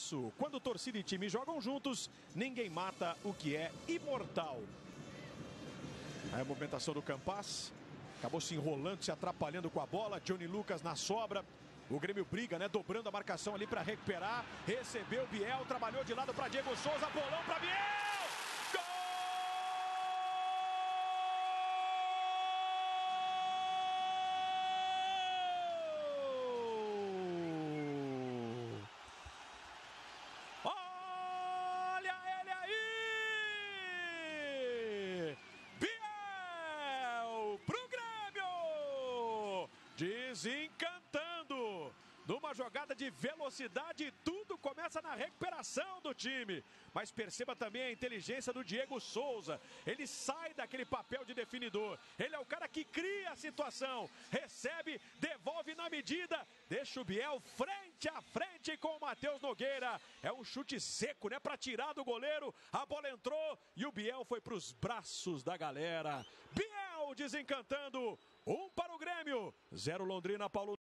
abraço. Quando torcida e time jogam juntos, ninguém mata o que é imortal. Aí a movimentação do Campas. Acabou se enrolando, se atrapalhando com a bola. Johnny Lucas na sobra. O Grêmio briga, né? Dobrando a marcação ali para recuperar. Recebeu Biel, trabalhou de lado para Diego Souza. Bolão para Biel! Olha ele aí! Biel pro Grêmio! Desencantando! Numa jogada de velocidade, tudo começa na recuperação do time. Mas perceba também a inteligência do Diego Souza. Ele sai daquele papel de definidor. Ele é o cara que cria a situação. Recebe, devolve na medida. Deixa o Biel frente a frente com o Matheus Nogueira. É um chute seco, né? Para tirar do goleiro. A bola entrou e o Biel foi para os braços da galera. Biel desencantando. 1 para o Grêmio. 0 Londrina, Paulo.